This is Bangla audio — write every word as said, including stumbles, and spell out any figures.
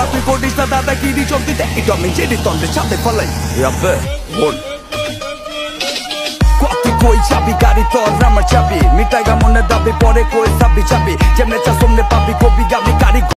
তুই করিস না দাদাগিরি চলতি একটু আমি জেরি তন্ডে ছাদে ফলাই রাব্বে বল কত কই চাবি গাড়ি তোর আমার চাবি মিটাইগা মনে দাবি পরে কই চাবি চাবি যেমনে চা সামনে পাবি কবি গাবি গাড়ি